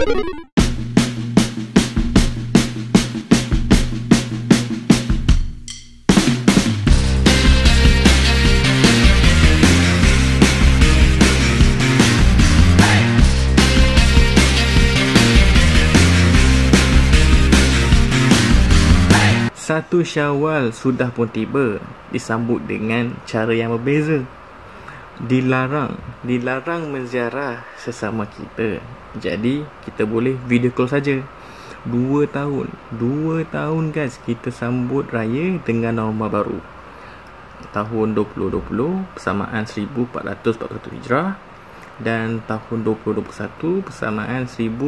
Satu Syawal sudah pun tiba, disambut dengan cara yang berbeza. Dilarang menziarah sesama kita. Jadi kita boleh video call saja. 2 tahun guys kita sambut raya dengan norma baru. Tahun 2020 persamaan 1441 Hijrah dan tahun 2021 persamaan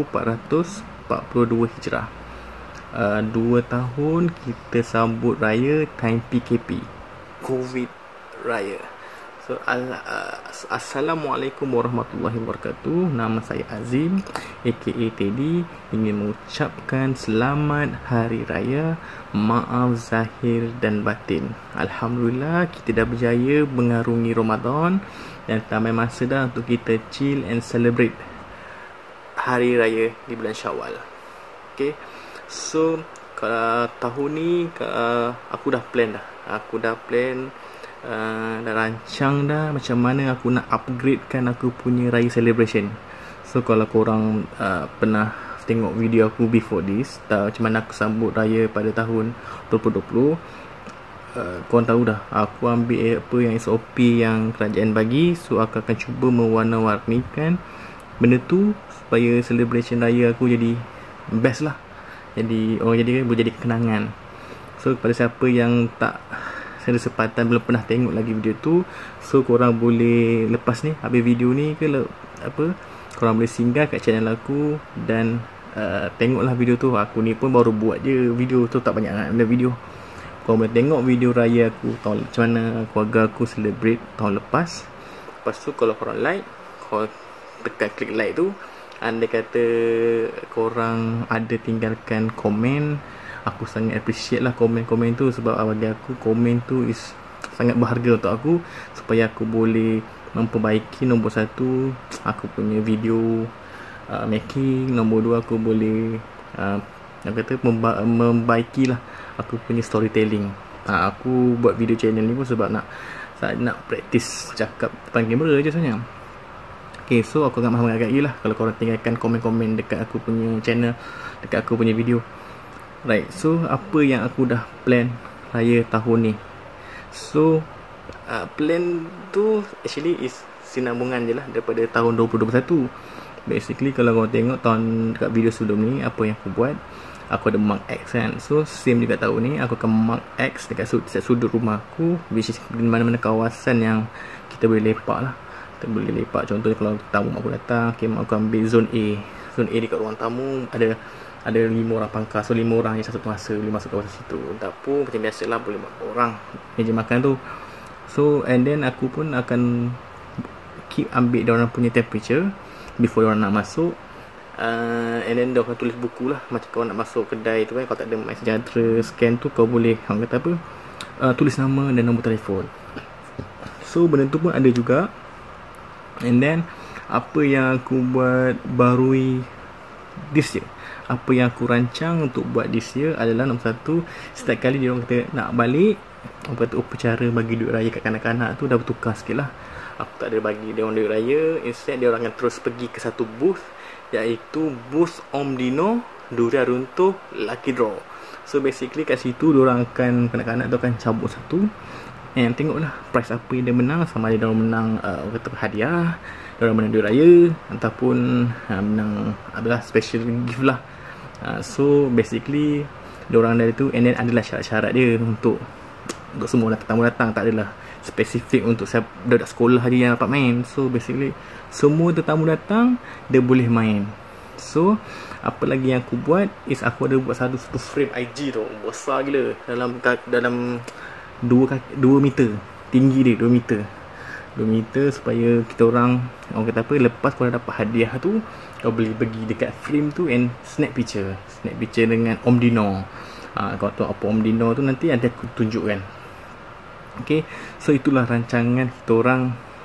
1442 Hijrah. 2 tahun kita sambut raya time PKP, COVID raya. So Assalamualaikum warahmatullahi wabarakatuh. Nama saya Azim aka Teddy, ingin mengucapkan selamat hari raya, maaf zahir dan batin. Alhamdulillah kita dah berjaya mengarungi Ramadan dan tambah masa dah untuk kita chill and celebrate hari raya di bulan Syawal. Okay, so kalau tahun ni aku dah plan dah. Dah rancang dah macam mana aku nak upgradekan aku punya raya celebration. So kalau korang pernah tengok video aku before this, tahu macam mana aku sambut raya pada tahun 2020, korang tahu dah aku ambil apa yang SOP yang kerajaan bagi. So aku akan cuba mewarna-warnikan benda tu supaya celebration raya aku jadi best lah. Jadi boleh jadi kenangan. So kepada siapa yang tak ada kesempatan, belum pernah tengok lagi video tu, so korang boleh lepas ni habis video ni korang boleh singgah kat channel aku dan tengoklah video tu. Aku ni pun baru buat je video tu, tak banyak nak ada video. Korang boleh tengok video raya aku tahun macam mana keluarga aku celebrate tahun lepas. Lepas tu kalau korang like, korang tekan klik like tu, andai kata korang ada tinggalkan komen, aku sangat appreciate lah komen-komen tu. Sebab bagi aku komen tu is sangat berharga untuk aku, supaya aku boleh memperbaiki. Nombor 1 aku punya video making, nombor 2 aku boleh membaiki lah aku punya storytelling. Aku buat video channel ni pun sebab nak practice cakap depan kamera je sebenarnya. Okay, so aku akan menghargai lah kalau korang tinggalkan komen-komen dekat aku punya channel, dekat aku punya video. Right, so apa yang aku dah plan raya tahun ni. So plan tu actually is sinambungan je lah daripada tahun 2021. Basically kalau korang tengok dekat video sebelum ni, apa yang aku buat, aku ada mark X kan. So same juga tahun ni aku akan mark X dekat sudut rumah aku, which is di mana-mana kawasan yang kita boleh lepak lah. Kita boleh lepak, contohnya kalau tamu aku datang, okay, aku ambil zone A. Zone A dekat ruang tamu ada 5 orang pangkal. So 5 orang yang satu masa boleh masuk kawasan situ. Dapur macam biasalah boleh 4 orang meja makan tu. So and then aku pun akan keep ambil diorang punya temperature before diorang nak masuk. And then diorang tulis buku lah. Macam kau nak masuk kedai tu kan, kalau tak ada MySejahtera scan tu, kau boleh tulis nama dan nombor telefon. So benda tu pun ada juga. And then apa yang aku buat barui this year, apa yang aku rancang untuk buat this year adalah nombor 1, setiap kali dia orang kata nak balik, orang kata upacara bagi duit raya kat kanak-kanak tu dah bertukar sikit lah. Aku tak ada bagi dia orang duit raya. Instead dia orang akan terus pergi ke satu booth, iaitu booth Om Dino Durian Runtuh Lucky Draw. So basically kat situ dia orang akan, kanak-kanak tu akan cabut satu, and tengoklah prize apa yang dia menang. Sama ada dia orang menang hadiah, dia orang menang duit raya, ataupun menang adalah special gift lah. So basically diorang dari tu, and then adalah syarat-syarat dia untuk semua tamu datang. Tak adalah spesifik untuk budak sekolah je yang dapat main. So basically semua tetamu datang dia boleh main. So apa lagi yang aku buat is aku ada buat satu frame IG tu besar gila, dalam 2 meter tinggi dia, 2 meter supaya kita orang kata apa, lepas kau dah dapat hadiah tu, kau boleh pergi dekat frame tu and snap picture dengan Om Dino. Kau tahu apa Om Dino tu, nanti ada aku tunjukkan. Okay, so itulah rancangan kita orang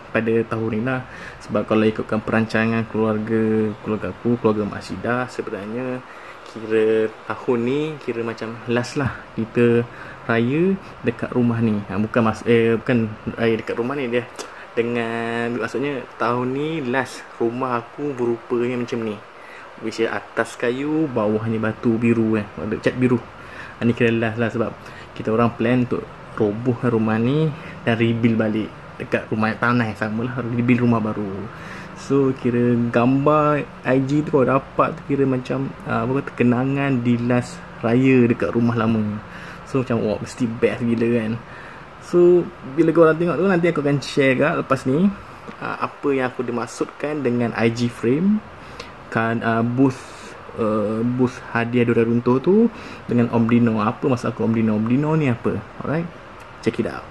pada tahun ni lah. Sebab kalau ikutkan perancangan keluarga aku, keluarga Mak Syida, sebenarnya kira tahun ni kira macam last lah kita raya dekat rumah ni. Bukan raya dekat rumah ni, dia dengan maksudnya tahun ni last rumah aku berupanya macam ni, which is atas kayu, bawahnya batu biru kan, ada cat biru. Ni kira last lah, sebab kita orang plan untuk roboh rumah ni dan rebuild balik dekat rumah tanah yang sama lah, rebuild rumah baru. So kira gambar IG tu kalau dapat tu kira macam kenangan di last raya dekat rumah lama. So macam wah, mesti best gila kan. So bila korang tengok tu, nanti aku akan share kat lepas ni apa yang aku dimaksudkan dengan IG frame kan, booth hadiah Dora Runtuh tu dengan Om Dino. Apa maksud aku Om Dino? Om Dino ni apa? Alright, check it out.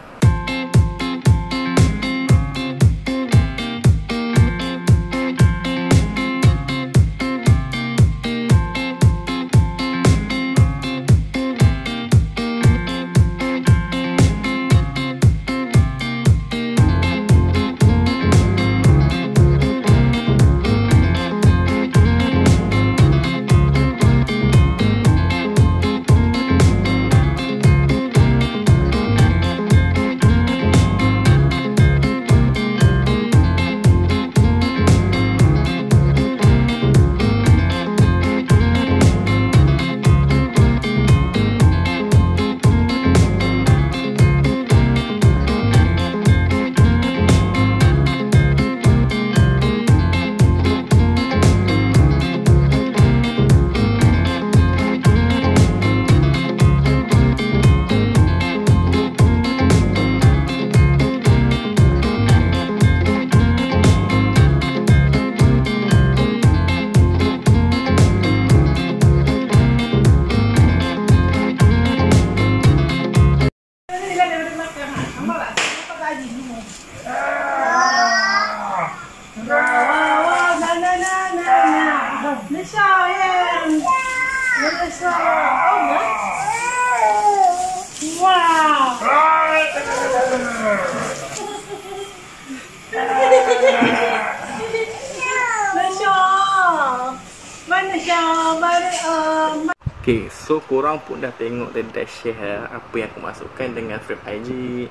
Okay, so korang pun dah tengok dan dah share apa yang aku masukkan dengan frame IG,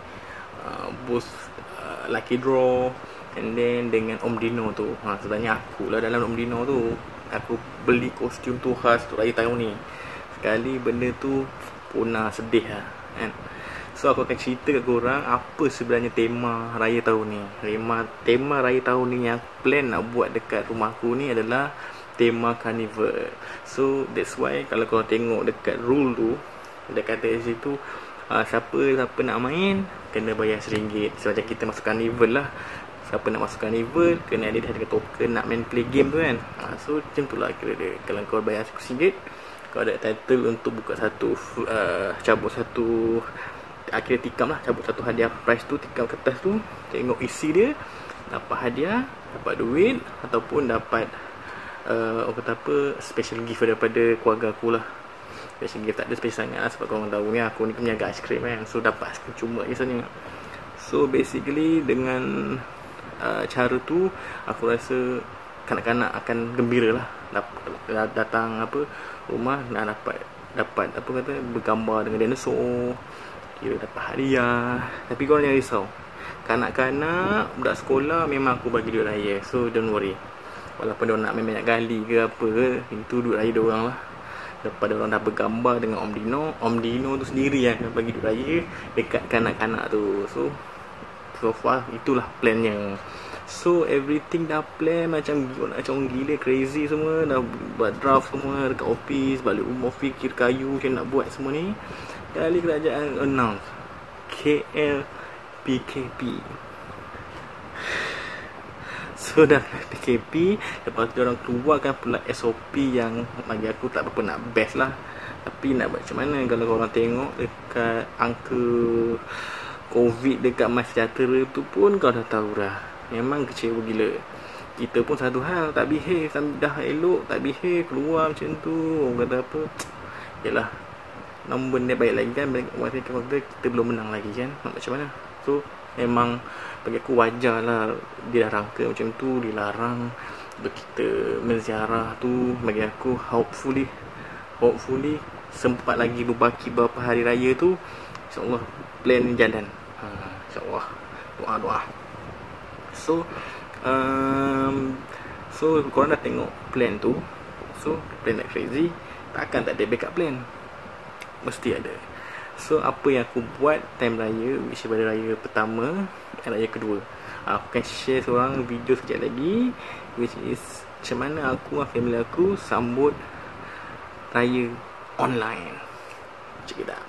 boost lucky draw, and then dengan Om Dino tu. Sebenarnya aku lah dalam Om Dino tu. Aku beli kostum tu khas untuk raya tahun ni. Sekali benda tu punah, sedih lah kan. So aku akan cerita kat korang apa sebenarnya tema raya tahun ni. Tema raya tahun ni yang aku plan nak buat dekat rumah aku ni adalah tema carnival. So that's why kalau korang tengok dekat rule tu, dia kata di situ siapa nak main kena bayar RM1. So macam kita masuk carnival lah, siapa nak masuk carnival kena ada dengan token nak main play game tu kan. So macam tu lah kira dia. Kalau kau bayar RM1, kau ada title untuk buka satu cabut satu, akhirnya tikam lah, cabut satu hadiah prize tu, tikam kertas tu, tengok isi dia, dapat hadiah, dapat duit, ataupun dapat orang kata apa, special gift daripada keluarga aku lah. Special gift tak ada special sangat lah, sebab korang tahu ni aku ni peniaga aiskrim kan. So dapat aiskrim cuma je sebenarnya. So basically dengan cara tu aku rasa kanak-kanak akan gembira lah datang apa rumah dan dapat apa kata bergambar dengan dinosaur, kira dapat hadiah. Tapi korang jangan risau, kanak-kanak budak sekolah memang aku bagi duit raya. So don't worry, walaupun diorang nak main banyak kali ke apa ke, itu duit raya diorang lah. Lepas diorang dah bergambar dengan Om Dino tu sendiri yang bagi duit raya dekat kanak-kanak tu. So far itulah plannya. So everything dah plan macam gila, crazy semua. Dah buat draft semua dekat office, balik rumah fikir kayu macam nak buat semua ni. Kali kerajaan announce KL PKP. So dah PKP, lepas tu orang keluarkan pula SOP yang bagi aku tak berapa nak best lah. Tapi nak buat macam mana kalau korang tengok dekat angka COVID dekat MySejahtera tu pun kau dah tahu dah. Memang kecewa gila. Kita pun satu hal, tak behave, dah elok tak behave, keluar macam tu. Orang kata apa, yelah, namun benda baik lagi kan. Kita belum menang lagi kan, nak macam mana. So memang bagi aku wajar lah dia rangka macam tu, dilarang untuk kita menziarah tu. Bagi aku hopefully sempat lagi berbaki beberapa hari raya tu, InsyaAllah plan jalan. InsyaAllah, doa-doa. So korang dah tengok plan tu, so plan like crazy, takkan tak ada backup plan, mesti ada. So apa yang aku buat time raya, which pada raya pertama dan raya kedua, aku akan share seorang video sekejap lagi, which is macam mana aku dan family aku sambut raya online. Check it out.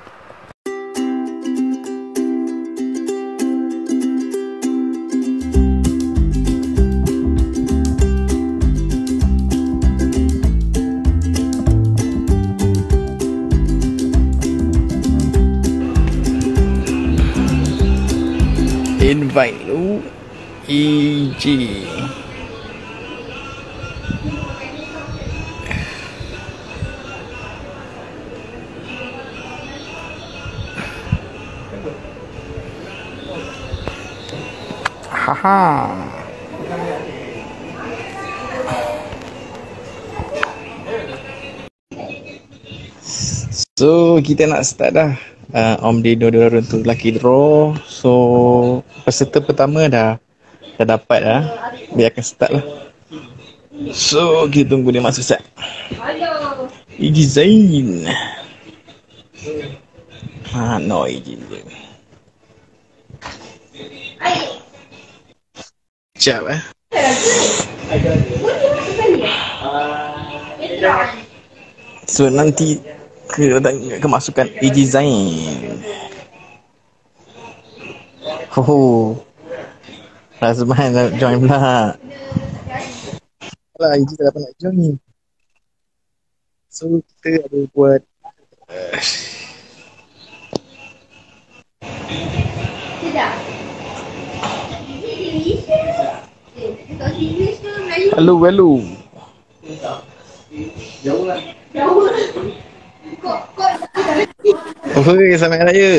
Invite lu EG. Haha. So kita nak start dah. Om Dino dia untuk lucky draw. So peserta pertama dah dapat dah. Biarkan start lah. So kita tunggu dia masuk set. Iji Zain. No Iji Zain. Sekejap So nanti kemasukan Iji Zain. Razman nak join pula. Lah Iji tak dapat nak join. So kita ada buat Hello. Oi, selamat raya.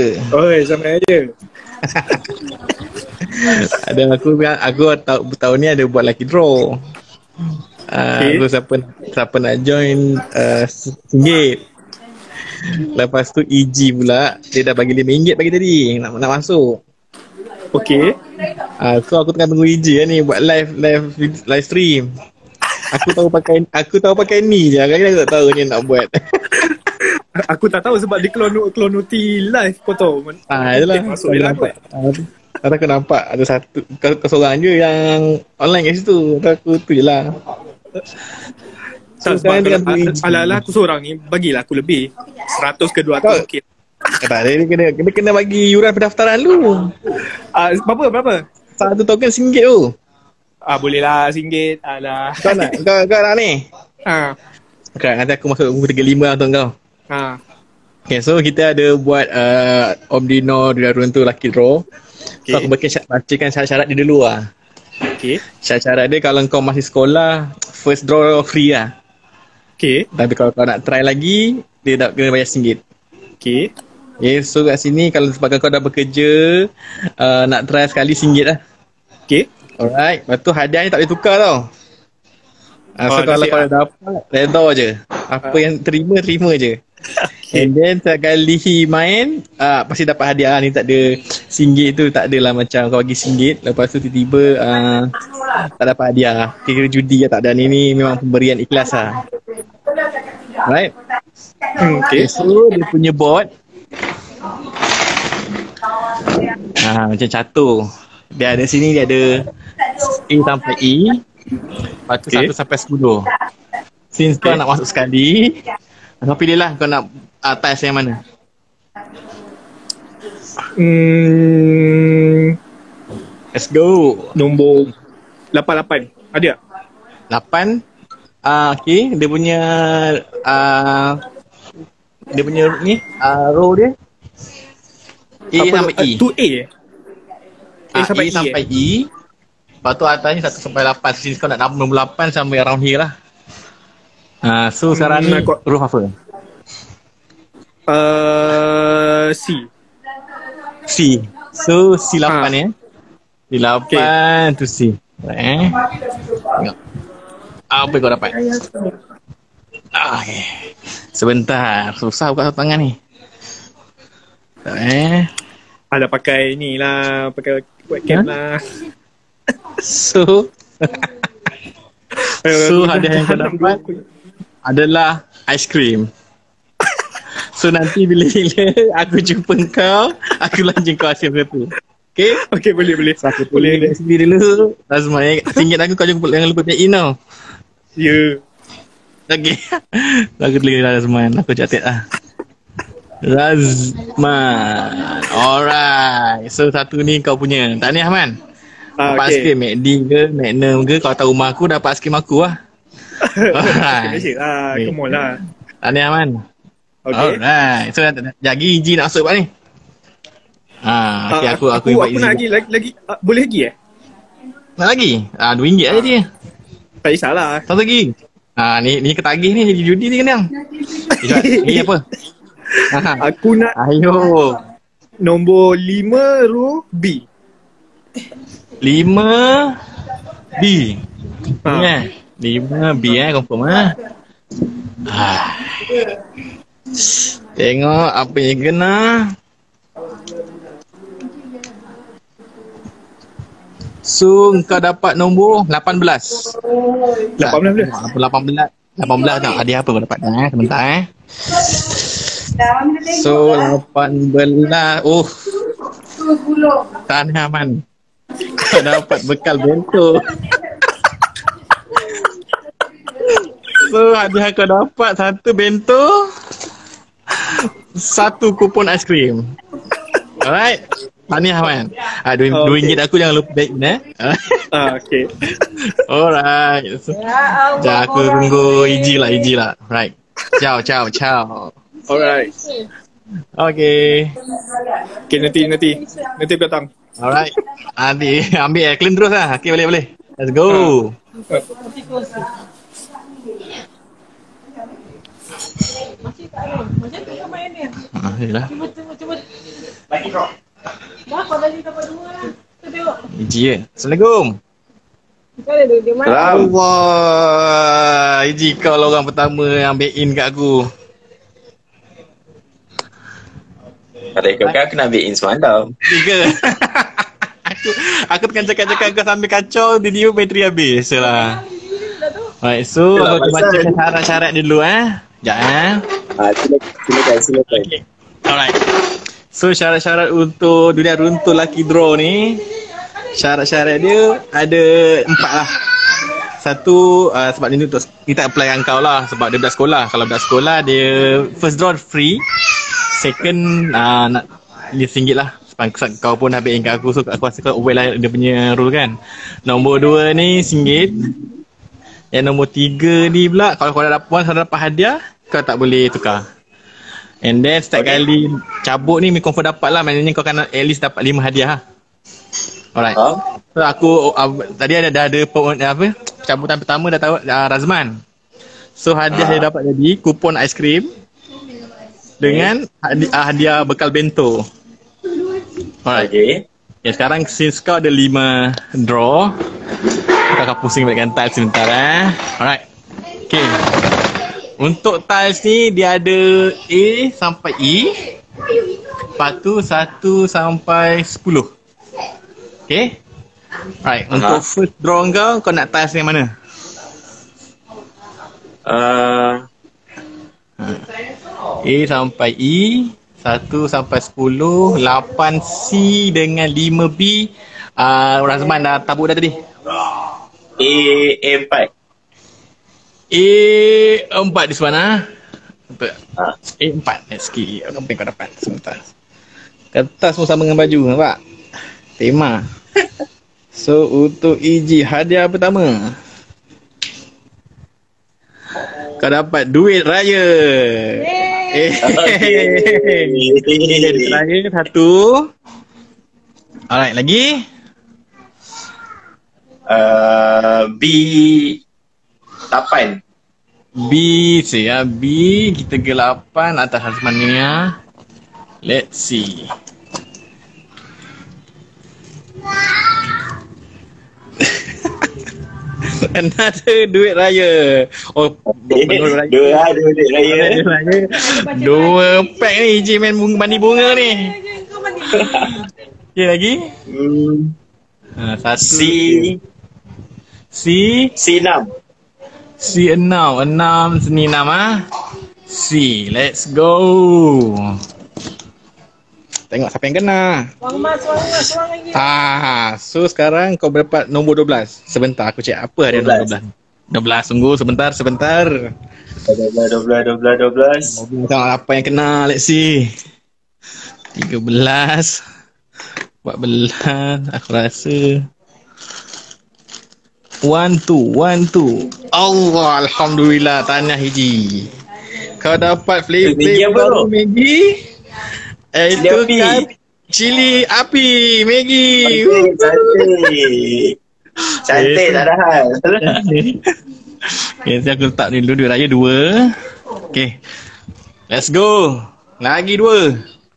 Ada aku tahun ni ada buat lucky draw. Aku siapa nak join RM1. Lepas tu EG pula dia dah bagi RM5 bagi tadi nak masuk. Okey. So aku tengah tunggu EG ni buat live stream. Aku tahu pakai ni je. Aku tak tahu ni nak buat. Aku tak tahu sebab dia klonoti live kau tahu. Itulah. Masuk dia nampak. Aku nampak ada satu kau seorang je yang online kat situ. Aku tu je lah. So, sebab ala-ala aku seorang ni, bagilah aku lebih 100 ke 200 mungkin. Tak, dia kena bagi yuran pendaftaran lu. Berapa? Satu token RM1 tu. Boleh lah RM1. Alah. Kau nak ni? Okay, nanti aku masuk buku 35 lah untuk kau. Okay, so kita ada buat Om Dino dia untuk lucky draw. So aku bacakan syarat-syarat dia dulu lah. Okay. Syarat-syarat dia kalau kau masih sekolah, first draw free lah. Okay. Tapi kalau kau nak try lagi, dia dah kena bayar RM1. Okay. Okay, so kat sini kalau sebab kau dah bekerja, nak try sekali RM1 lah. Okay. Alright, lepas tu hadiah ni tak boleh tukar tau. So kalau kau dah dapat, redha je. Apa yang terima je. Okay. And then sekali main, pasti dapat hadiah ni. Tak ada RM1 tu, tak adalah macam kau bagi RM1, lepas tu tiba-tiba tak dapat hadiah. Kira judi lah, tak ada. Ni memang pemberian ikhlas lah. Right? Okay, so dia punya board macam catur. Dia ada sini, dia ada A sampai E. Lepas tu 1 sampai 10. Since kau nak masuk sekali, kau pilih lah kau nak atas yang mana. Let's go. Nombor 88. Ada tak? 8. Okay, dia punya ni row dia A sampai E. 2A A sampai E. Lepas tu atasnya 1 sampai 8. Since kau nak nombor 8 sampai around here lah. So sekarang ni huruf apa? C. So C8 ya. C8 tu C. Tengok. Apa kau dapat? Okay. Sebentar. Susah buka tangan ni. Ada pakai ni lah, pakai webcam lah. So hadiah yang kau dapat adalah aiskrim. So nanti bila aku jumpa kau, aku lanjut kau aiskrim tu. Okay? Okay, boleh. So, aku boleh sendiri dulu. Razman, tinggi aku kau jangan lupa pay in tau. Ya. Okay. Aku tulis Razman. Aku catat lah. Razman. Alright. So satu ni kau punya. Tahniah Man. Dapat aiskrim McD ke Magnum ke, kau tahu rumah aku dapat aiskrim aku lah. Alright. Come on lah. Tahniah Man. Okay. Alright. So jagi Iji nak masuk ni. Okay, aku nak lagi boleh lagi Nak lagi? RM2 aja dia. Tak kisahlah. Satu lagi. Ni ketagih ni jadi judi ni kenyang. Ni apa? Aku nak ayo. Nombor 5 row B. 5 B. 5 B confirm Tengok apa yang kena. So kau dapat nombor 18. 18 tau. Hadiah apa kau dapat sebentar So 18. Oh, tahniah Man. Kau dapat bekal bento. So hadiah kau dapat satu bento, satu kupon aiskrim. Alright. Tahniah Man. RM2 aku jangan lupa baik Okay. Alright. So, aku tunggu Iji lah. Right. Ciao. Alright. Okay. Okay, nanti datang. Alright. Nanti ambil clean terus lah. Okay, boleh. Let's go. Masih tak ada. Macam tu main dia. Yalah. Cuba. Bagi drop. Dah, kau tadi dapat 2 lah. Kita tengok. Iji ya. Assalamualaikum. Kau ada dia mana? Allah. Iji kau lah orang pertama yang back in kat aku. Kalau ikutkan aku nak back in semalam. Tiga. Aku tengah cakap-cakap kau sambil kacau, dia bateri habis lah. Alright, so aku baca syarat-syarat dulu Sekejap Silakan. Okay. Alright. So syarat-syarat untuk dunia runtuh lucky draw ni, syarat-syarat dia ada 4 lah. Satu, sebab ni untuk kita apply dengan kau lah, sebab dia budak sekolah. Kalau budak sekolah dia first draw free, second nak RM5 lah. Sebab kau pun dah back kat aku, so aku rasa kau aware lah dia punya rule kan. Nombor 2 ni RM1. Yang nombor 3 ni pula, kalau kau dah dapat hadiah, kau tak boleh tukar. And then setiap kali cabut ni confirm dapat lah. Maknanya kau akan at least dapat 5 hadiah lah. Alright. So aku tadi dah ada cabutan pertama dah tahu Razman. So hadiah dia dapat jadi kupon aiskrim dengan hadiah bekal bento. Alright. Okay. Sekarang since kau ada 5 draw, kau akan pusing balikkan tiles sebentar Alright. Okay. Untuk tiles ni dia ada A sampai E. Lepas tu 1 sampai 10. Okay. Right. Untuk first draw kau nak tiles yang mana? A sampai E, 1 sampai 10, 8 C dengan 5 B. Razman dah tabuk dah tadi. A4. A4 di sana. A4 sikit. Apa yang kau dapat sebentar. Kertas pun sama dengan baju, nampak? Tema. So untuk EG hadiah pertama, kau dapat duit raya. Duit raya satu. Alright, lagi B8. B B kita ke 8 atas Hazman ni Let's see. Another duit raya. Oh, duit raya. Dua duit raya. Dua pack ni Iji main mandi bunga ni. Okay lagi. Satu. C6. C6. 6 sini 6 ah. C. Let's go. Tengok siapa yang kena. Wang Mas lagi. So sekarang kau dapat nombor 12. Sebentar aku cek apa ada nombor 12. Tunggu sebentar. 12. Tengok apa yang kena. Let's see. 13. 14. Aku rasa 1, 2. Allah, Alhamdulillah. Tahniah Hiji. Kau dapat flavor baru Maggi. Itu kan cili api Maggi. Cantik tak ada hal. Okay, aku letak dulu duit raya 2. Okay, let's go. Lagi 2.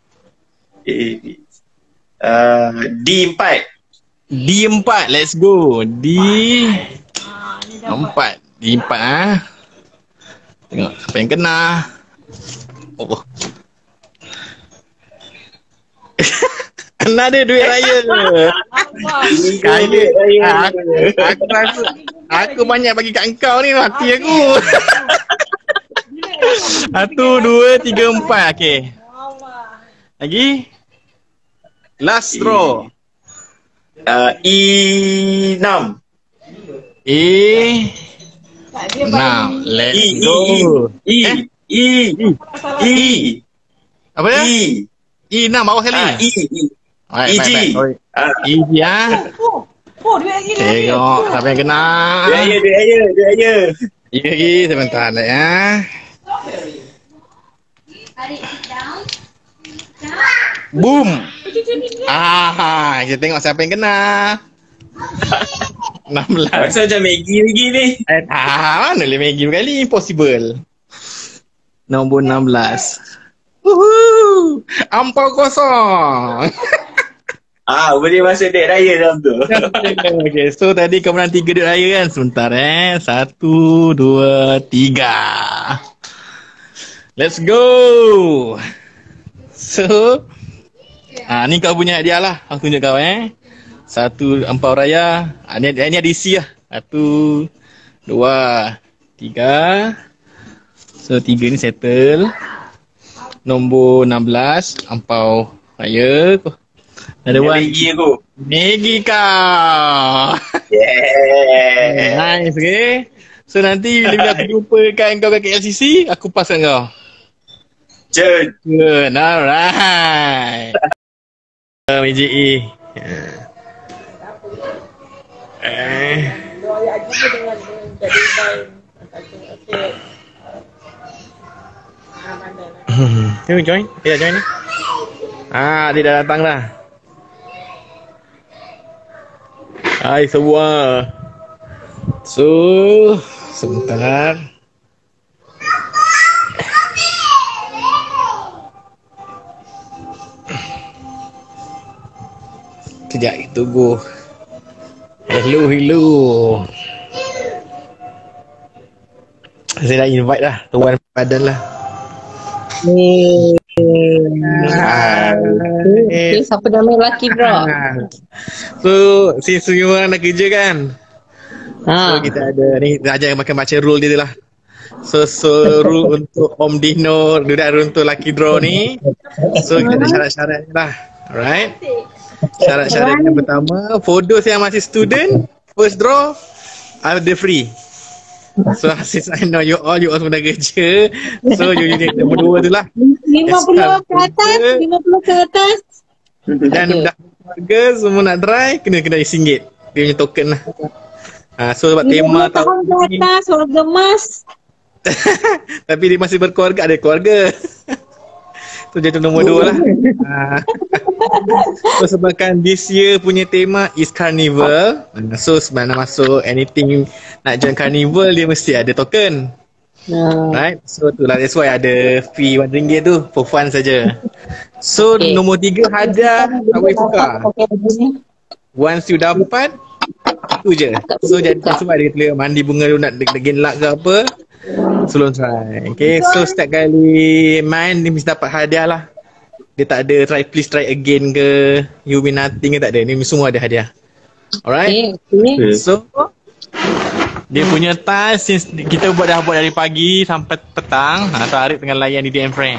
D4. D4, let's go. D4 ah. Tengok siapa yang kena. Oh. Another duit raya. Kaya. Aku rasa aku banyak bagi kat engkau ni, hati aku. 1, 2, 3, 4. Okay. Lagi. Last draw. E6. E6. Let's go. Apa dia? E6 bawah sekali. Baik. E ya. Duit lagi. Tengok siapa yang kena. Duit raya. Lagi sebentar lah ya. Boom. Kita tengok siapa yang kena. 16. Rasa macam Maggi ni. Mana boleh Maggi berkali? Impossible. Nombor 16. Woohoo! Ampau kosong. Boleh masuk duit raya dalam tu. Okay, so tadi kau menang 3 duit raya kan? Sebentar 1, 2, 3. Let's go. So ni kau punya hadiah lah. Aku tunjuk kau 1 ampau raya. Ni ada isi lah. 1, 2, 3. So 3 ni settle. Nombor 16 ampau raya. Ada Maggi aku. Maggi kau. Yeah. Nice, okay. So nanti bila aku jumpakan kau kat KLCC, aku pasang kau. Jun. Good, alright. Magic E. Join? Ya, join ni. Dia dah datang dah. Hai semua. So, sebentar. Sekejap, tunggu. Hello. Saya dah invite dah Tuan Padan lah. Siapa nama lelaki bro? So, semua orang dah kerja kan? So, kita ada ni, kita ajar makan baca rule dia lah. So rule untuk Om Dino, untuk lucky draw ni. So, kita ada syarat-syarat lah. Alright. Syarat-syarat yang pertama, photos yang masih student, first draw, ada free. So, since I know you all semua dah kerja, so you need nombor 2 tu lah. 50 ke atas. Dan dah keluarga semua nak try, kena RM1. Dia punya token lah. So sebab tema tahun ke atas, orang gemas. tapi dia masih berkeluarga, ada keluarga. Tu jadi nombor 2 lah. So sebabkan this year punya tema is carnival. So sebab nak masuk anything nak join carnival, dia mesti ada token. Right? So tu lah, that's why ada fee RM1 tu for fun saja. So nombor 3 hadiah tak boleh tukar. Once you dapat, itu je. So jadi sebab dia kata mandi bunga tu nak degin luck ke apa, so try. Okay, so setiap kali main dia mesti dapat hadiah lah. Dia tak ada try please try again ke, you win nothing ke, tak ada. Ni semua ada hadiah. Alright. So dia punya time since kita dah buat dari pagi sampai petang. Atau Arif tengah layan di DM friend.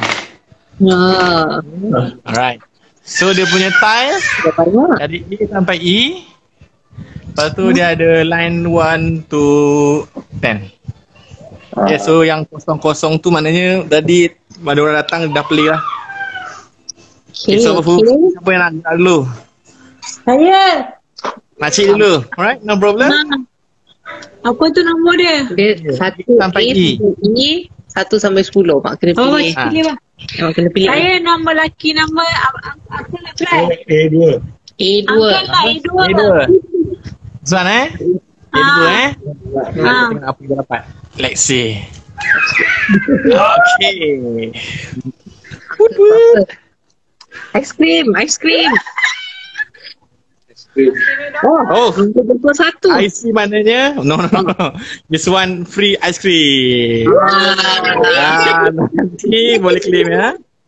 Alright. So dia punya time dari E sampai E. Lepas tu dia ada line 1 to 10. Okay, so yang kosong-kosong tu maknanya tadi ada orang datang dah play lah. Okay, so siapa yang nak dulu? Saya. Makcik dulu. Alright, no problem. Apa tu nombor dia? Dia 1 sampai E. 1 sampai 10. Mak kena Oh, pilih. pilih lah. Mak kena pilih. Saya nombor laki nombor aku nak try. A2. A2. Angkat lah A2. A2. Zuan A2 Tengok apa dia dapat. Let's see. Okay. Ice cream. Oh, 21. I see maknanya. No. This one free ice cream. Nanti boleh claim ya.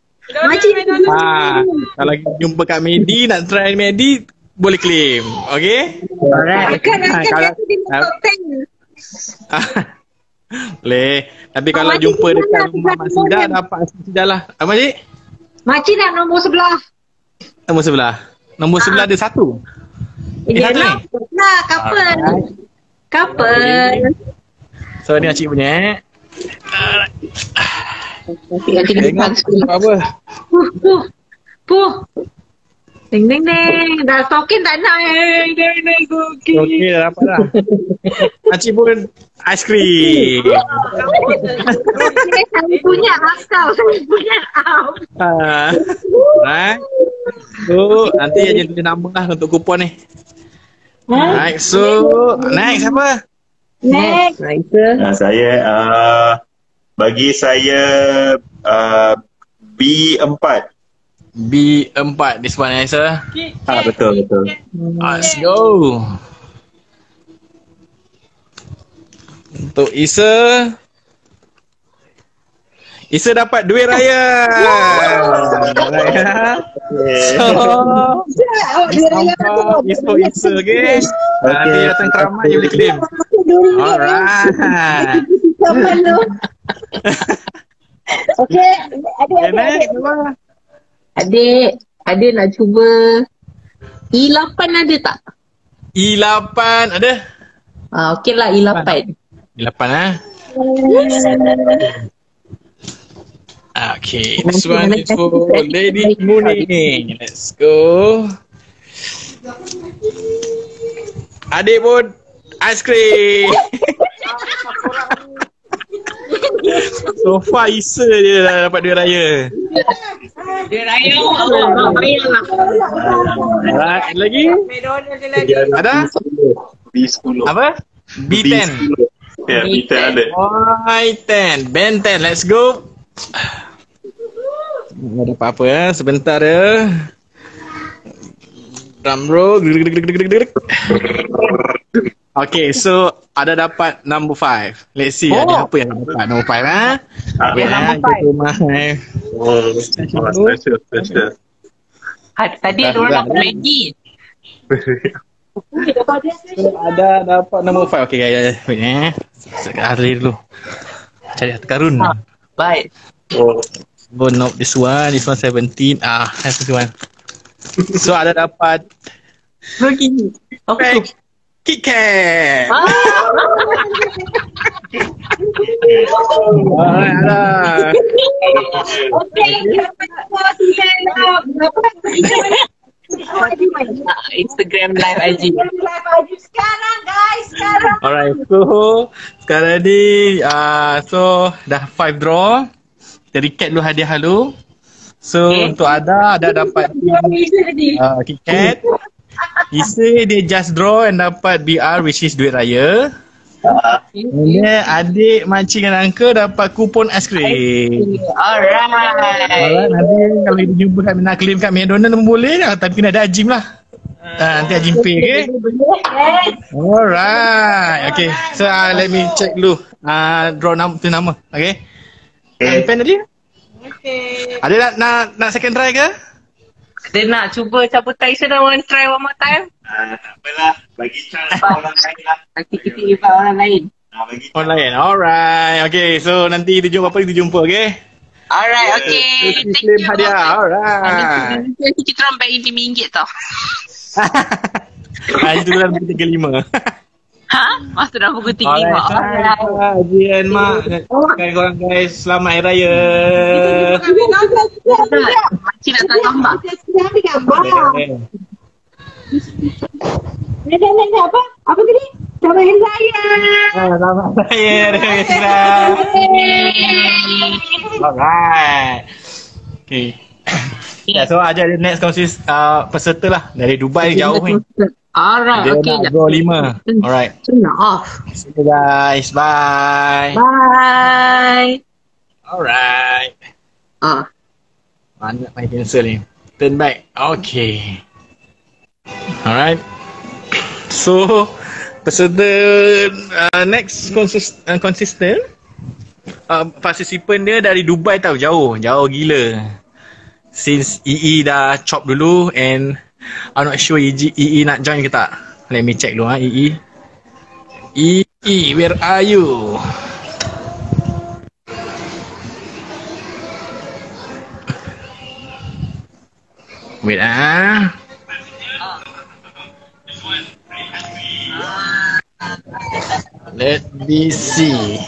Kalau jumpa kat Medi, nak try Medi, boleh claim. Okay? Alright. Akan Boleh. Tapi kalau jumpa dekat rumah Mak Sida, dapat Sida lah. Apa Cik? Makcik nak nombor sebelah. Nombor sebelah. Nombor sebelah ada 1. Yalah. Nah, couple. So ni Cik punya Nanti Tengok apa. Puh. Ding. Dah token tak nak. Ding. Okey, dah dapat dah. Makcik pun ice cream. Saya punya asal. Right. So, nanti aja tulis nama lah untuk kupon ni. Right, so next apa? Next. Saya bagi saya B4. B4 this one answer. Betul. Let's go. Untuk Isa dapat duit raya. So Isa okay. Nanti datang keramat you boleh claim. Alright. Okay. Adik nak cuba E8 ada tak? E8 ada? Okey lah E8. E8 Okay, this one is for Lady Mooney. Let's go. Adik pun ice cream. So far Isa je dah dapat duit raya. Alright, lagi? Ada? B10. Apa? B10. Ya, B10 ada. Y10. Ben 10, let's go. Tak ada apa-apa ya, sebentar ya. Drum roll. Okay, so ada dapat number 5. Let's see ada apa yang dapat number 5 Number 5. Special. Tadi ada orang dapat Maggi. Ada dapat number 5. Okay guys, wait sekali dulu. Cari harta karun. Baik. Oh no, this one 17. That's the one. So ada dapat Lagi. Apa tu? KitKat. Instagram live IG. Sekarang guys, sekarang. Alright, so sekarang ni so dah 5 draw. Kita recap dulu hadiah dulu. So untuk ada dapat KitKat. Isa dia just draw and dapat BR which is duit raya. Kemudian adik, makcik dan uncle dapat kupon ice cream. Alright. Nanti kalau jumpa kat nak claim kat McDonald's pun boleh lah, tapi kena ada Ajim lah. Nanti Haji pay, okay? Alright. Okay. So let me check dulu. Draw nama. Okay. Pen tadi? Okay. Ada nak second try ke? Dia nak cuba cabut Tyson dan want try one more time. Apalah, bagi chance orang lain lah. Nanti kita invite orang lain. Bagi Online. Alright. Okay. So nanti kita jumpa, okay? Alright, okay. Thank Claim you. hadiah. Alright. Nanti kita orang bayar RM5 tau. Itu dalam 35. Ha? Masa dah pukul 3.5. Haji and Mak. Okay, korang guys. Selamat Hari Raya. Makcik nak tak gambar. Nenek apa? Apa tadi? Selamat Hari Raya. Selamat Hari Raya. Alright. Okay. So ajar dia next peserta lah. Dari Dubai jauh ni. Alright, Dia okay. nak draw 5. Alright. Turn off. See you guys. Bye. Bye. Alright. Mana main cancel ni? Turn back. Okay. Alright. So peserta next consistent participant dia dari Dubai tau. Jauh gila. Since EE dah chop dulu and I'm not sure EE nak join ke tak. Let me check dulu EE. EE, where are you? Wait Let me see.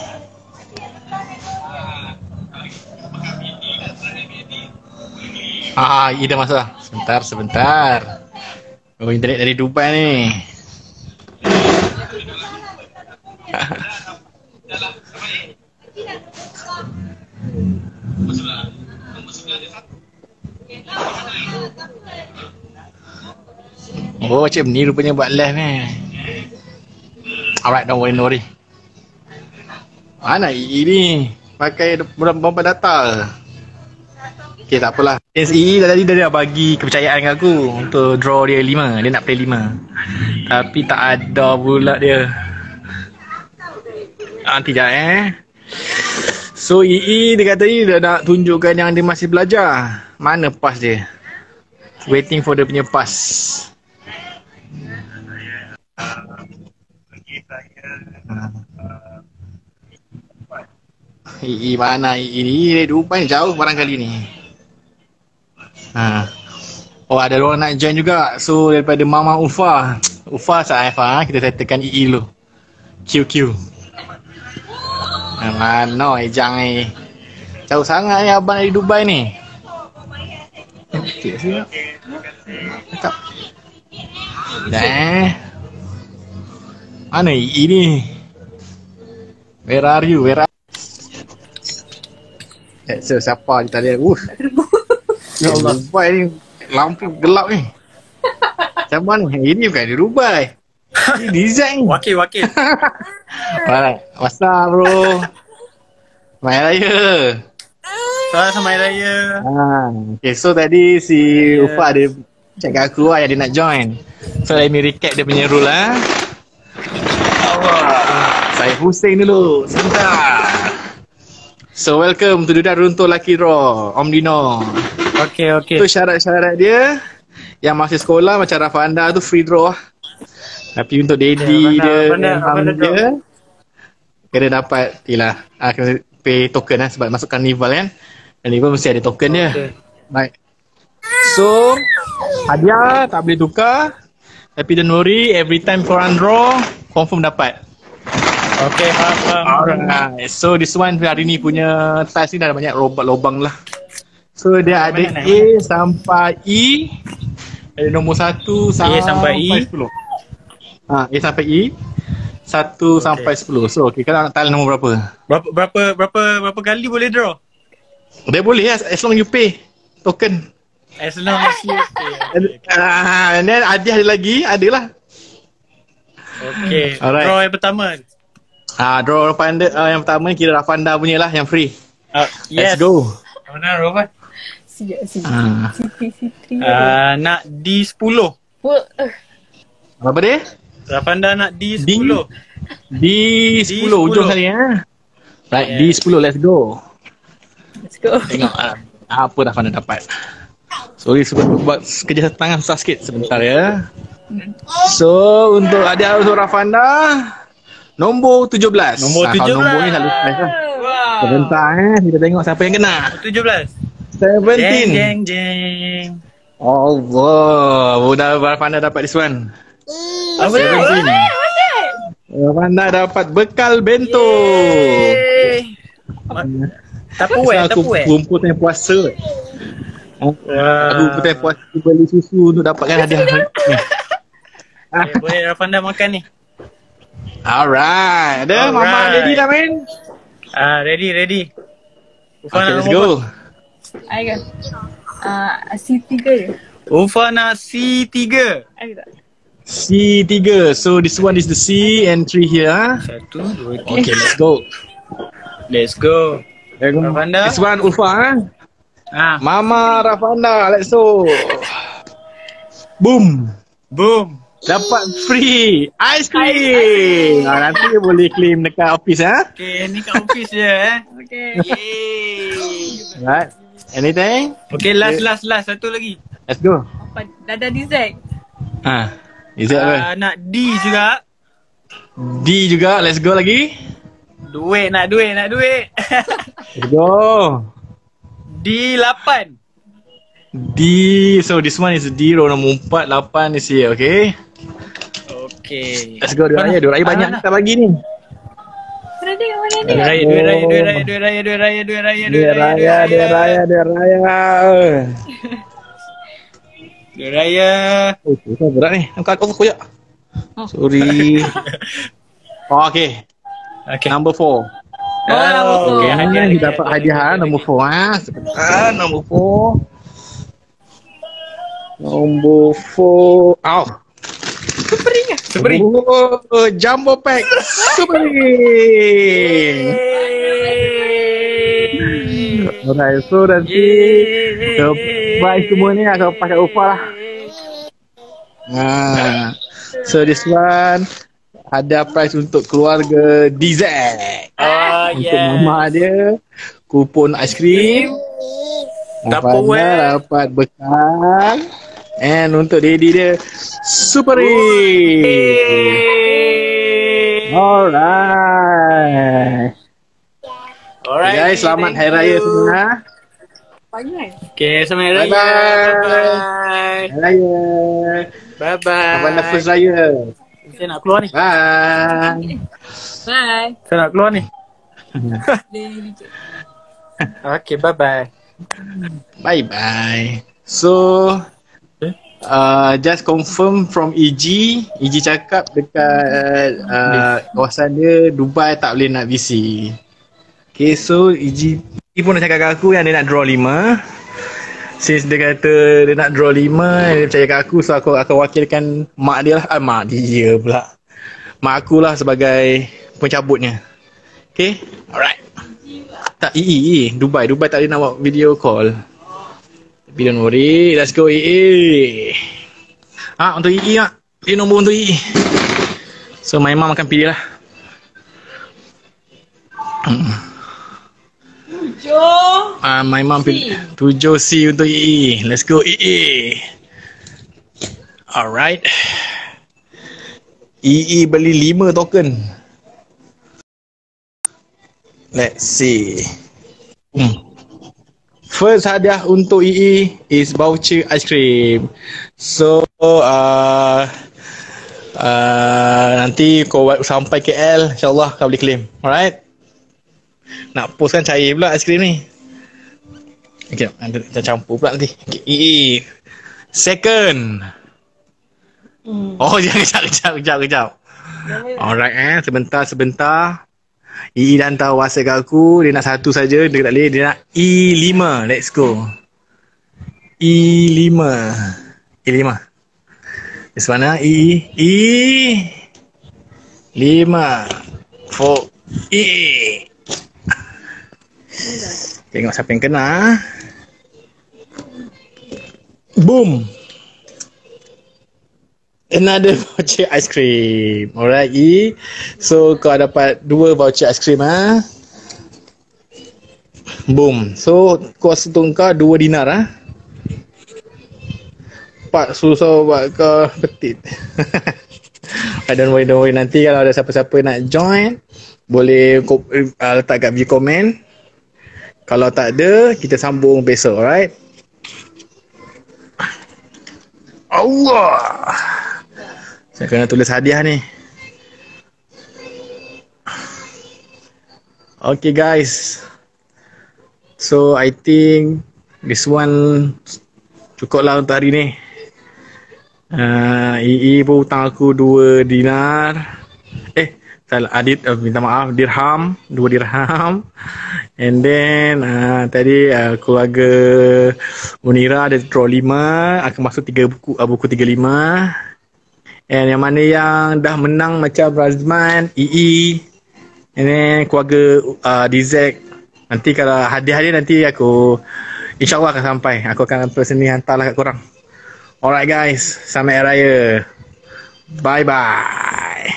EE dah masuk. Sebentar. Oh, internet dari Dubai ni. Oh, macam ni rupanya buat live ni. Alright, don't worry. Mana EE ni? Pakai bomba data. Okay, tak apalah. SE tadi dia dah bagi kepercayaan kat aku untuk draw dia 5. Dia nak play 5. Tapi tak ada pula dia. Nanti sekejap So EE dia kata ni dia nak tunjukkan yang dia masih belajar. Mana pass dia? Waiting for dia punya pass. EE mana EE ni? Dia Dubai jauh barangkali ni. Oh, ada orang nak join juga. So daripada Mama Ufa Saif kita settlekan EE dulu. QQ. Mana ejang ni? Jauh sangat ni abang dari Dubai ni. Okey sini. Cakap. Mana EE ni? Where are you? So siapa kita lihat? Ya Allah, Dubai ni lampu gelap ni. Macam mana? Ini bukan di Dubai. Ini design. Wakil. Alright. What's up bro? Selamat Hari Raya. Selamat Hari Raya. Okay, so tadi si Ufa ada cakap kat aku yang dia nak join. So let me recap dia punya rule Saya Hussein dulu. Sebentar. So welcome to Duda Runtuh Lucky Draw Om Dino. Okay. Tu syarat-syarat dia. Yang masih sekolah macam Rafanda tu free draw. Tapi untuk daddy dia dan mum dia kena dapat kena pay token sebab masuk carnival kan. Carnival mesti ada token dia. Baik. So hadiah tak boleh tukar. Tapi don't worry, every time korang draw confirm dapat. Okay, faham. Alright. So this one hari ni punya tiles ni dah banyak lobang lah. So dia ada A sampai E. Ada nombor 1 sampai E. 10. A sampai E. 1 sampai 10. So okay, kalau nak tile nombor berapa? Berapa kali boleh draw? Dia boleh as long you pay token. As long as you pay. And then hadiah ada lagi, adalah. Okay. Alright. Draw yang pertama. Draw yang pertama kira Rafanda punya lah yang free. Yes. Let's go. Mana Rovan? Siti. Nak D10. Apa dia? Rafanda nak D10. D10 ujung kali Right, Yes. D10, let's go. Let's go. Tengok apa Rafanda dapat. Sorry sebab buat kerja tangan susah sikit sebentar ya. So untuk adik untuk Rafanda nombor 17. Nombor Kalau 17. nombor ni selalu stress lah. Wow. Sebentar kita tengok siapa yang kena. 17. 17. Jeng jeng. Allah, udah Rafanda dapat this one. Apa dia? Rafanda dapat bekal bento. Aku rumput yang puasa. Aku rumput yang puasa beli susu untuk dapatkan hadiah. Boleh Rafanda makan ni. Alright, ada mama ready dah main? Ready. Okay, let's go. I kan. C3 je. Ufana C3. I tak. C3. So this one is the C and 3 here. 1, 2, 3. Okay, let's go. Let's go. Rafanda. This one Ulfa. Mama Rafanda, let's go. Boom. Boom. Dapat free ice cream. Nanti boleh claim dekat office Okay, ni kat office je Okay. Yeay. Right. Anything? Okay, last. Satu lagi. Let's go. Apa? Dah design. Is it apa? Nak D juga. D juga. Let's go lagi. Nak duit. Let's go. D8. D. So this one is D row nombor 4, 8 is here. Okay. Okay. Let's go. Duit raya banyak kita bagi ni. Mana tengok mana Duit tengok. raya. Duit raya. Duit raya. Oh, tu berat ni. Aku koyak. Sorry. Okay. Number 4. Number four. Okay, kita dapat hadiah nombor 4 Sebentar, nombor 4. Nombor 4. Super ring. Oh, jumbo pack. Super ring. Alright, so nanti price semua ni akan pakai Ufa lah. So this one ada prize untuk keluarga DZ. Untuk mama dia kupon aiskrim. Tupperware. Dapat bekal. And untuk daddy dia Super Ring. Alright. Okay, guys, selamat Hari Raya semua. Okay, selamat Hari Raya. Bye-bye. Hari Raya. Bye-bye. Selamat nafas raya. Saya nak keluar ni. Bye. Bye. Saya nak keluar ni. Okay, bye-bye. Bye-bye. So, just confirm from EG. EG cakap dekat kawasan dia Dubai tak boleh nak VC. Okay, so EG pun nak cakap kat aku yang dia nak draw 5. Since dia kata dia nak draw 5, dia percaya kat aku, so aku akan wakilkan mak dia lah. Mak dia pula. Mak aku lah sebagai pencabutnya. Okay, alright. Tak, EE, Dubai tak boleh nak buat video call. Tapi don't worry, let's go EE. Untuk EE mak. Pilih nombor untuk EE. So my mom akan pilih lah. My mom pilih 7C untuk EE. Let's go EE. Alright. EE beli 5 token. Let's see. First hadiah untuk EE is voucher ice cream. So nanti kau sampai KL, insyaAllah kau boleh claim. Alright. Nak postkan cair pula ice cream ni. Okay, kita campur pula nanti. Okay, EE second. Oh, kejap. Alright, sebentar. EE dah hantar WhatsApp kat aku. Dia nak satu saja, dia tak boleh. Dia nak E5. Let's go. E5. Di mana? E5 for E. Tengok siapa yang kena. Boom. Another voucher ice cream. Alright, E. So kau dapat 2 voucher ice cream Boom. So kos untuk kau 2 dinar Pak susah buat kau petit. Don't worry. Nanti kalau ada siapa-siapa nak join, boleh letak kat view komen. Kalau tak ada, kita sambung besok, alright? Allah. Saya kena tulis hadiah ni. Okay guys. So I think this one cukup lah untuk hari ni. EE pun hutang aku 2 dinar. Salah, Adit minta maaf, dirham, 2 dirham. And then tadi keluarga Munira ada draw 5, akan masuk 3 buku 35. And yang mana yang dah menang macam Razman, EE, and then keluarga DZ. Nanti kalau hadiah nanti aku InsyaAllah akan sampai. Aku akan personally hantarlah kat korang. Alright guys, selamat Hari Raya. Bye bye.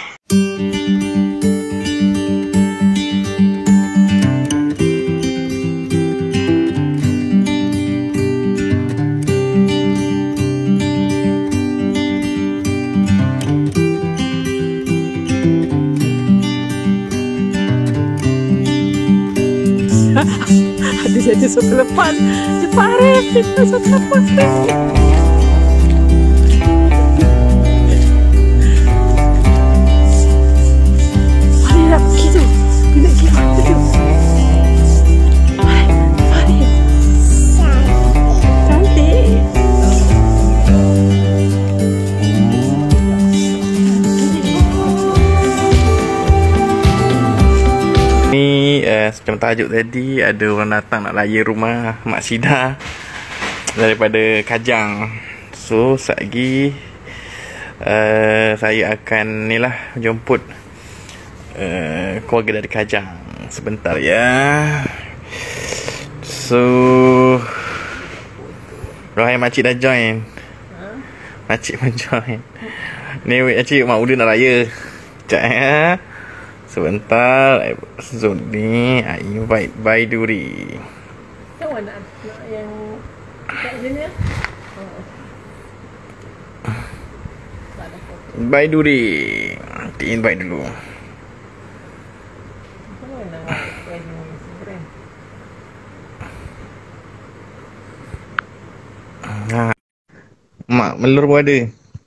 Jadi suka lepas. Cepat Arif, kita suka lepas. Mari nak pergi tu. Kita pergi mana tu? Mari. Cantik. Ni macam tajuk tadi, ada orang datang nak raya rumah Mak Sida daripada Kajang. So sekejap lagi saya akan ni lah jemput keluarga dari Kajang sebentar ya. So Rohai makcik dah join. Makcik pun join. Ni makcik mak udah nak raya. Sekejap ya. Sebentar, so ni invite Baiduri. Macam mana nak yang kat sini? Baiduri, kita invite dulu. Macam mana nak brand? Mak melur pun ada.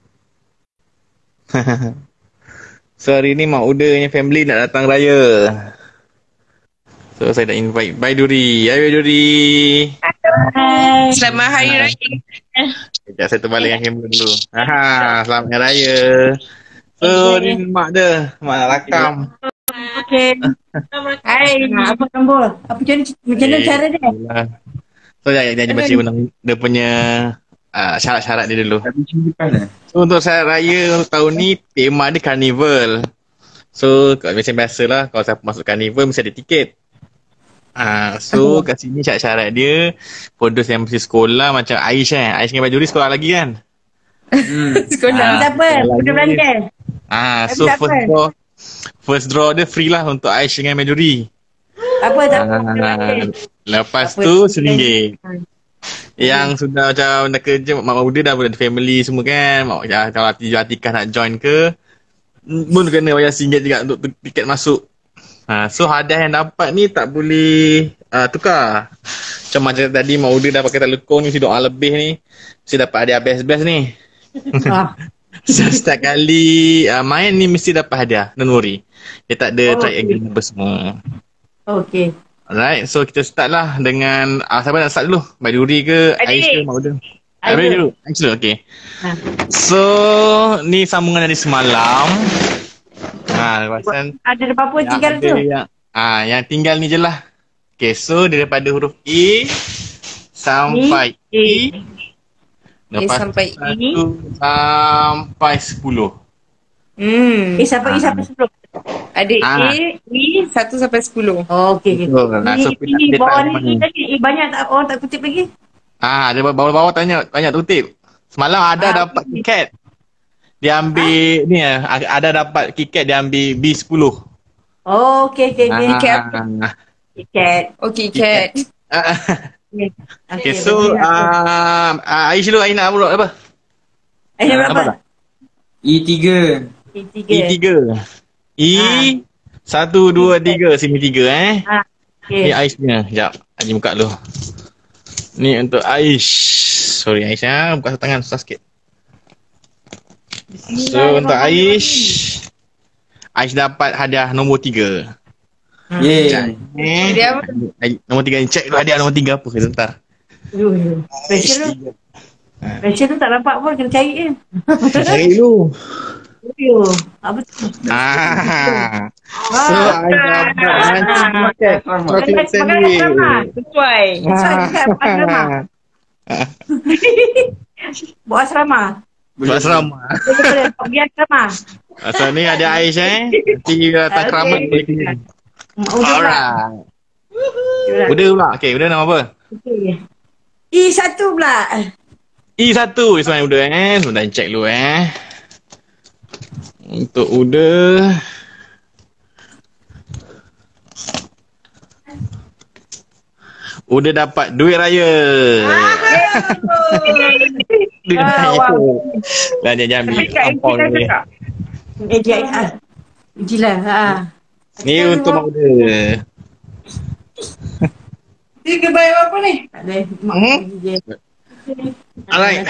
So hari ni Mak Udanya family nak datang raya. So saya dah invite Baiduri. Hai Baiduri. Hai. Selamat Hari Raya. Sekejap saya terbalikkan kamera dulu. Selamat Hari Raya. So ni Mak dia. Mak nak rakam. Okay. Hai. Apa nombor? Apa macam mana cara dia? So jangan baca dia punya syarat-syarat dia dulu. So untuk syarat raya untuk tahun ni, tema dia carnival. So macam biasalah, kalau siapa masuk carnival mesti ada tiket. So kat sini syarat-syarat dia, for those yang mesti sekolah macam Aish Aish dengan Bajuri sekolah lagi kan? Sekolah siapa? Budak belanja. So first draw dia free lah untuk Aish dengan Bajuri. Apa tak? Lepas tu RM1. Yang sudah macam dah kerja, mak muda dah ada family semua kan. Kalau Atikah nak join ke, pun kena bayar RM1 juga untuk tiket masuk. So hadiah yang dapat ni tak boleh tukar. Macam tadi mak muda dah pakai tak lekong ni, mesti doa lebih ni, mesti dapat hadiah best-best ni. So setiap kali main ni mesti dapat hadiah. Don't worry, dia tak ada try again apa semua. Okay. Alright, so kita start lah dengan siapa nak start dulu? Baiduri ke Aish ke Mak Uda? Baiduri dulu. Aish dulu, okay. So ni sambungan dari semalam. Ada apa-apa tinggal tu? Yang tinggal ni je lah. Okay, so daripada huruf E sampai E. Lepas sampai E sampai 10. Sampai 10. Ada E 1 sampai 10. Okey. Ini bawah ni tadi banyak tak orang tak kutip lagi? Ada bawah-bawah banyak kutip. Semalam ada dapat tiket. Dia ambil ni ada dapat KitKat, dia ambil B10. Oh, okey. KitKat. Oh, KitKat. Okay, so Aish dulu, Aish nak urut apa? Berapa? E3. E3. E 1, 2, 3. Sini 3 Okay. Ni Aish punya. Sekejap, Haji buka dulu. Ni untuk Aish. Sorry Aish buka tangan susah sikit. So untuk Aish, Aish dapat hadiah nombor 3. Yeay. Nombor 3 ni, check dulu hadiah nombor 3 apa sebentar. Special tu. Special tu tak nampak pun, kena cari je. Cari dulu. Apa tu? So Aish dapat chocolate sandwich. Sesuai. Buat asrama. Buat asrama. Pergi asrama. So ni ada Aish nanti datang keramat boleh kirim. Alright. Udah pula. Okay, udah nama apa? E1 pula. E1 Ismail Uda Sebentar check dulu Untuk Uda Uda dapat duit raya. Duit raya tu. Lah dia ambil ampau ni. Ujilah. Ni untuk Mak Uda. Dia ke bayar apa ni? Tak ada. Alright.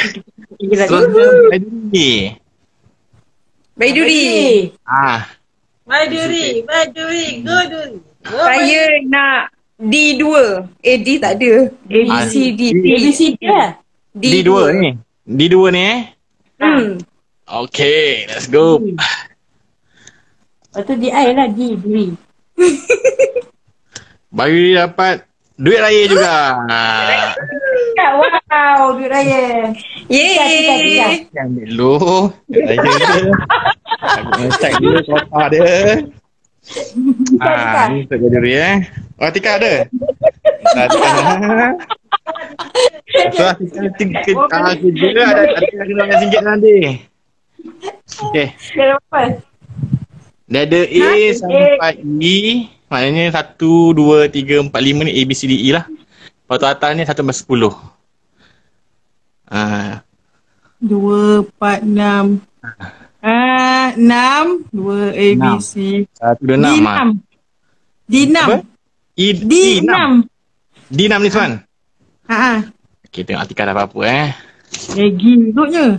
Baiduri. Baiduri, go Duri. Saya nak D2. D tak ada. A, B, C, D. A, B, C, D lah. D2 ni. D2 ni Okay, let's go. Lepas tu D.I. lah, D. Bayu dapat duit raya juga. Wow, duit raya. Yeay. Ambil dulu. Duit raya dia. Aku check dulu kotak dia. Ni untuk jaduri Oh, Atika ada? So, Atika kerja ada kena RM1 nanti. Okay. Dia ada A sampai E. Maknanya 1, 2, 3, 4, 5 ni A, B, C, D, E lah. Lepas tu atas ni 1 sampai 10. 2, 4, 6. 6, 2, A, B, C. 1, 2, 6. D6. D6. D6 ni Suan? Okay, tengok Atika dapat apa Lagi duduknya.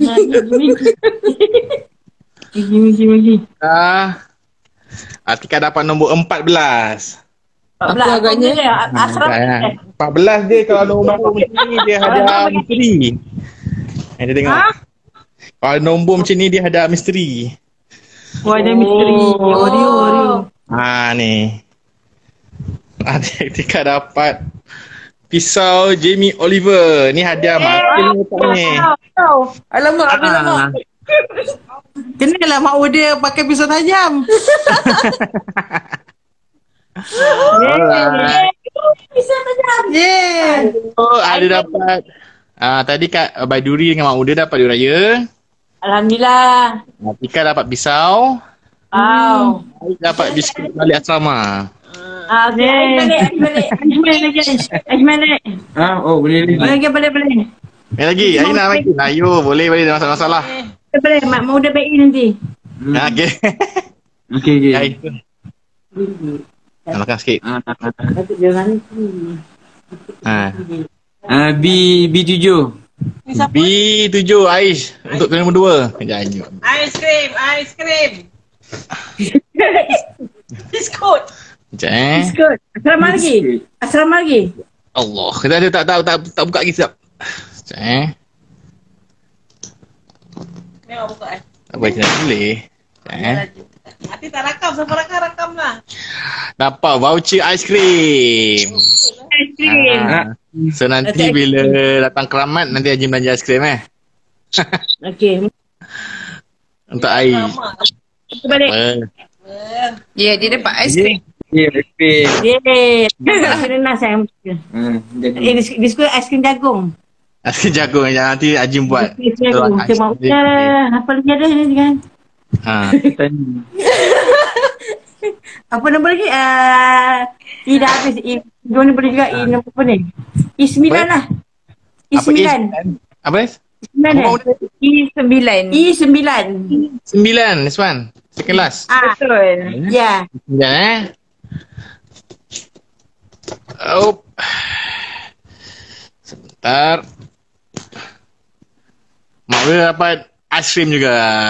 Lagi. Atika dapat nombor 14. Apa agaknya? 14 dia kalau nombor macam ni dia ada misteri. Dia tengok. Kalau nombor macam ni dia ada misteri. Oh, ada misteri. Oreo. Ni. Atika dapat pisau Jamie Oliver. Ni hadiah makin ni. Alamak. Kenalah Mak Uda pakai pisau tajam. Pisau tajam. Oh, ada dapat. Tadi Kak Baiduri dengan Mak Uda dapat duit raya. Alhamdulillah. Atika dapat pisau. Dapat biskut balik asrama. Balik. Oh, boleh lagi. Boleh. Lagi? Aina nak makin? Ayo, boleh tak masalah. Boleh, Mak mau dah baik nanti. Okay. Okay. Makan sikit. B7. B7 Aish untuk kena nombor 2. Kejap. Ice cream. Biskut. Kejap Asrama lagi. Allah, kita tak buka lagi sekejap. Sekejap Memang buka Tak boleh, kita boleh. Nanti tak rakam, siapa rakam lah. Dapat voucher aiskrim. So nanti bila datang keramat nanti Haji belanja aiskrim Okey. Untuk Aish. Balik. Ya, dia dapat aiskrim. Kena nak saya. Di sekolah aiskrim jagung. Nasi jagung aja nanti Ajim buat. Macam mau apa lagi ada ni kan? Ha. Apa nombor lagi? I dah habis. Dua ni boleh juga. I nombor apa ni? I9 lah. I9. Apa? I9. I9. 9, this one. Second last. Betul. Ya. 9 Oh. Sebentar. Mak dia dapat aiskrim juga.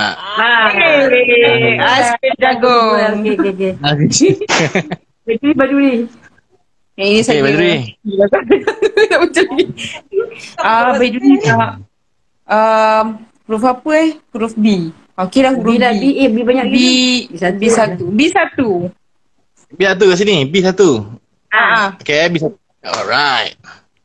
Aiskrim jagung. Okey. Baduri. Ini saya. Baduri. Macam ni. Baduri tak. Huruf apa Huruf B. Okey lah huruf B. B banyak B1. B1. B1 kat sini. B1. Okay, B1. Alright.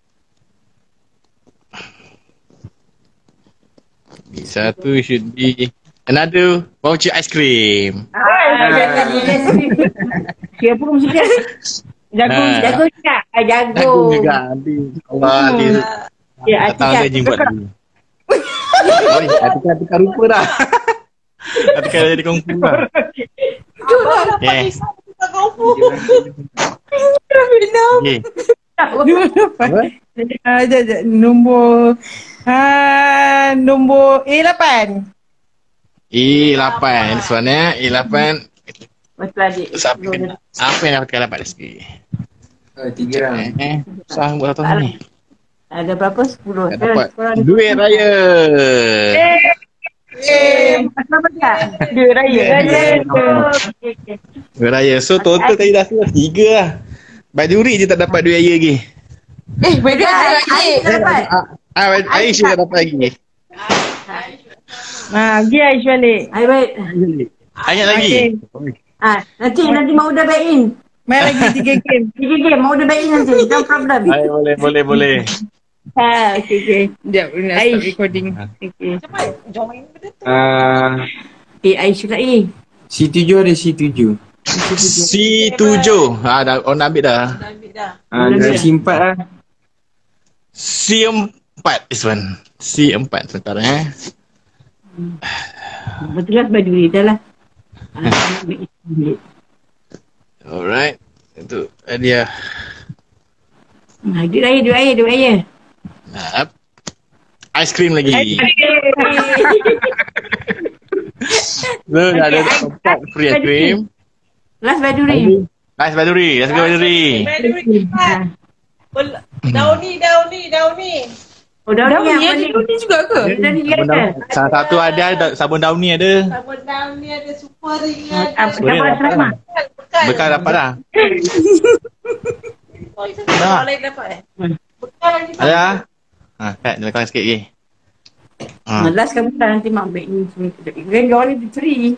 B1 should be another voucher ice cream. Siapa pun mesti jagung juga. Jagung juga. Allah dia. Ya, Datang dia jim buat dulu. Atika rupa dah. Atika dah jadi kongfu dah. Okay. Okay. Nombor nombor A8. E8 this one ya. E8. Betul adik. Apa yang dapat sikit? 3 Susah buat satu ni. Ada berapa? 10. Dapat duit raya. Duit raya. Duit raya. So total tadi dah 3 lah. Baduri je tak dapat duit raya lagi. Baduri dapat. Aisyah tak dapat lagi. Pergi Aish balik. Baik. Ayat lagi. Nanti mau dah back in. Main lagi 3 game. 3 game mau dah back in nanti. No problem. Boleh. Okay. Sekejap, nak stop recording. Okay. Aish pula C7 ada C7. C7. Dah orang ambil dah. C4 lah. C4 this one. C4 sebentar Betul lah Baduri dah lah. Alright. Itu dia. Duit raya. Aiskrim lagi. So dah ada 4 free aiskrim. Last Baduri. Let's go Baduri. Dauni. Oh, Dauni juga ke? Salah satu ada sabun Downy ada. Sabun Dauni ada super ringan. Boleh dapat. Bekal dapat dah. Dah. Lain dapat Bekal lagi. Ada. Kat belakang sikit lagi. Last kamu dah nanti mak back ni. Kan Dauni free.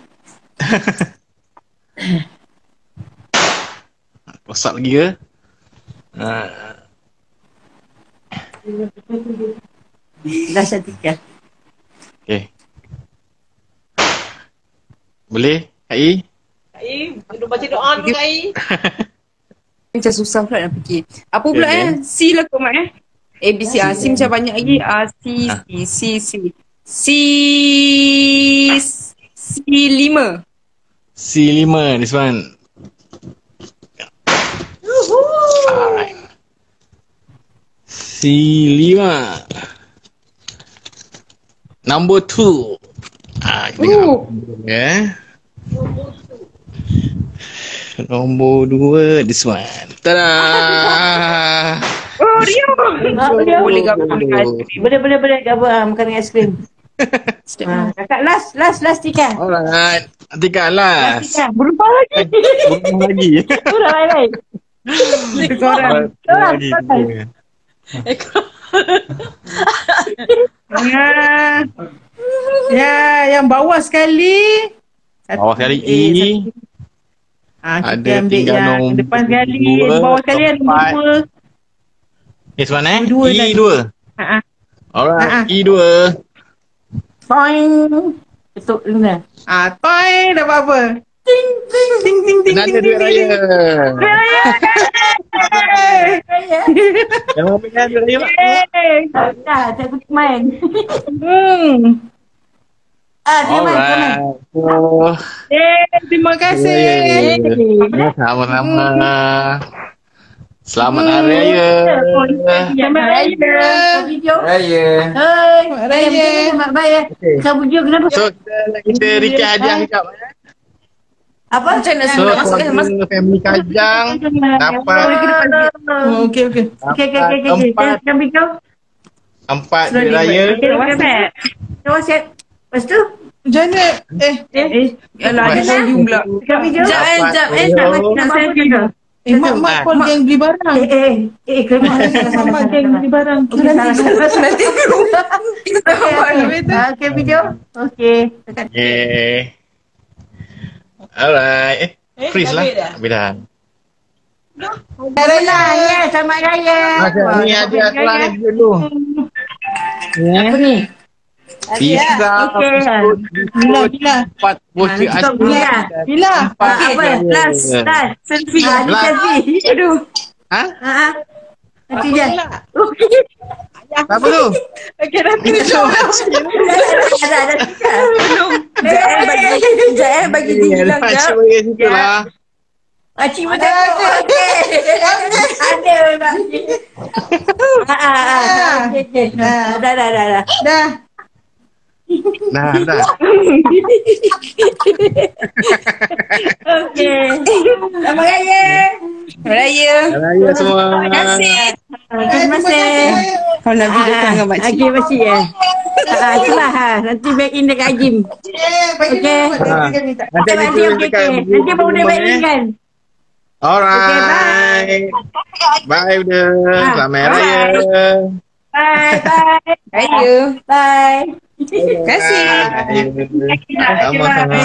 Rosak lagi ke? Dah Syatika. Okay. Boleh? Kak I? Duduk baca doa dulu Kak I. Macam susah pula nak fikir. Apa pula C lah kau Mak A, B, C. C macam banyak lagi. C5. C5 this one. Alright. C5. Number 2. Nombor 2 this one. Tada. Rio. Boleh gabung Boleh gabung makan aiskrim. Kakak last Tika. Alright. Tika last. Berubah lagi. Kurang lain. Seorang. Yang bawah sekali. Bawah sekali E. Kita ambil yang depan sekali. Bawah sekali ada nombor. This one E2. Alright, E2. Poing. Betul benar. Toy dapat apa? Ting. Ada duit raya. Raya. Jangan ambil hari raya mak. Dah, saya pergi main. Terima kasih. Terima kasih. Sama-sama. Selamat Hari Raya. Selamat Raya. Video. Raya. Hai. Raya. Selamat Raya. Kau video kenapa? So kita recap hadiah sekejap. Apa? Macam mana So nak masuk keluarga family Kajang dapat Okey. Okey. Empat. Kau video. 4 Hari Raya. Kau WhatsApp. Lepas tu? Macam mana? Yalah, ada volume pula. Kau video. Sekejap. Nak saya video. Mak call geng beli barang. Kena Mak geng beli barang. Nanti kita malu itu. Okey video. Okey. Okay. Alright. Freeze lah. Habis dah. Ya, selamat raya. Ni hadiah sekolah ni dulu. Apa ni? Pizza. Okey. Bila. 4 voucher Stop ais. Bila. Apa? Last. Selfie. Ni selfie. Aduh. Ha? Nanti je. Apa tu? Okey, nanti Ada. belum. Sekejap bagi dia hilang Macam jap. bagi situ lah. Pakcik pun tengok. Okey. Ada memang. Okey. Dah. Dah. Dah. Okey. Selamat raya. Raya. Raya semua. Terima kasih. Terima kasih. Kau nak video call dengan makcik. Okey, makcik ya. Itulah nanti back in dekat Jim. Okey. Nanti okey. Nanti baru dia back in kan. Alright. Bye Uda. Selamat Raya. Bye. Raya. Bye. Terima kasih. Sama-sama.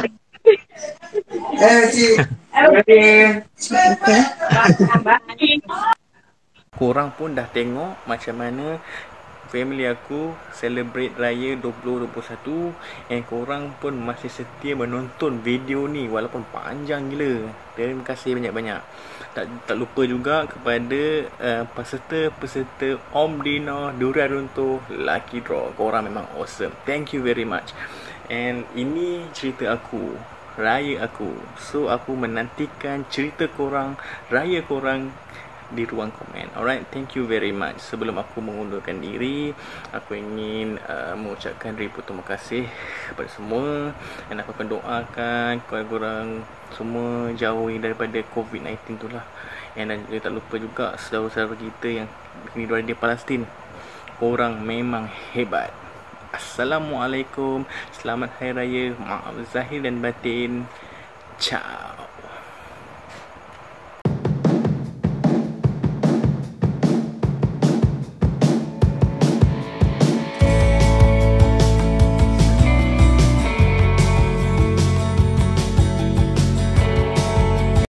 Korang pun dah tengok macam mana family aku celebrate raya 2021 and korang pun masih setia menonton video ni walaupun panjang gila. Terima kasih banyak-banyak. Tak lupa juga kepada peserta Om Dino Durian Runtuh Lucky Draw. Korang memang awesome. Thank you very much. And ini cerita aku, raya aku. So aku menantikan cerita korang, raya korang di ruang komen. Alright, thank you very much. Sebelum aku mengundurkan diri, aku ingin mengucapkan ribu terima kasih kepada semua dan aku akan doakan korang semua jauhi daripada COVID-19 tu lah. Dan juga tak lupa juga saudara-saudara kita yang hidup di Palestin. Korang memang hebat. Assalamualaikum. Selamat Hari Raya. Maaf zahir dan batin. Ciao.